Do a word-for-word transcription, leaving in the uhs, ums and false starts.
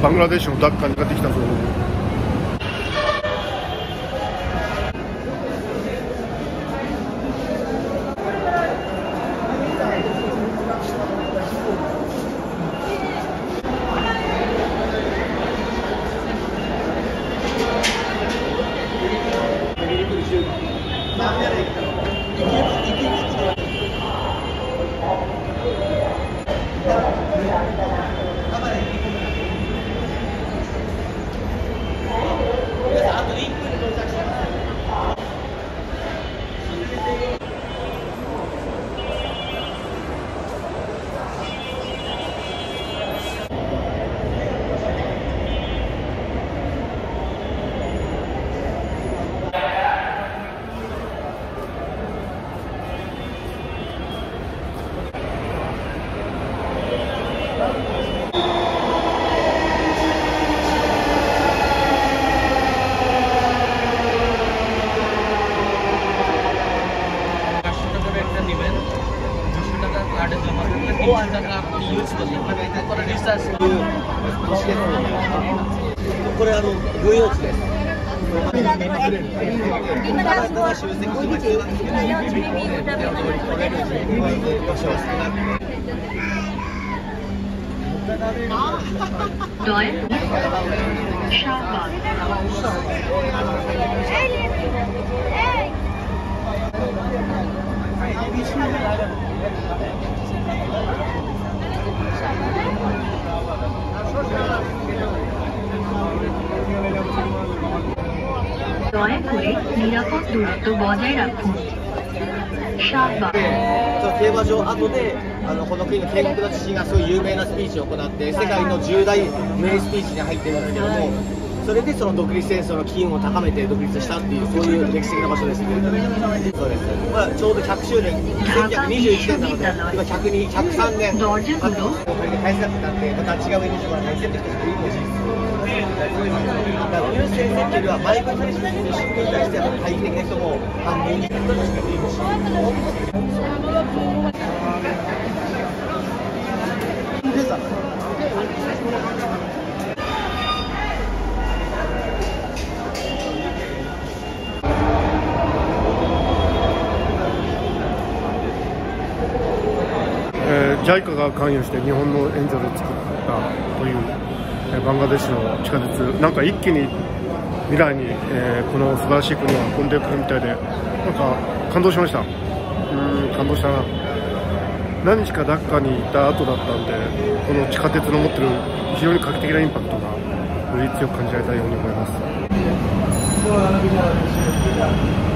バングラデシュのダッカに帰ってきたぞ。 これあの軍用地です。 দয়া করে নিরাপদ দূরত্ব বজায় রাখুন। শাহবাগ 競馬場後であのこの国の建国の父がすごい有名なスピーチを行って世界のじゅう大名スピーチに入っているんですけども、それでその独立戦争の機運を高めて独立したっていうそういう歴史的な場所ですね。そうです。これはちょうどひゃくしゅうねん、せんきゅうひゃくにじゅういちねんなので今ひゃくに、ひゃくさんねん。これで大切だったんでまた違うエネルギーが大切って人がいるかもしれない。だから優先選挙ではマイクロ選手の新聞に対しては懐疑的な人も半分にいるとしかいるし。 えー、ジャイカ が関与して日本の援助で作ったという、えー、バングラデシュの地下鉄、なんか一気に未来に、えー、この素晴らしい国を運んでくるみたいで、なんか感動しました。うーん、感動したな。何日かダッカにいた後だったんで、この地下鉄の持ってる非常に画期的なインパクトがより強く感じられたように思います。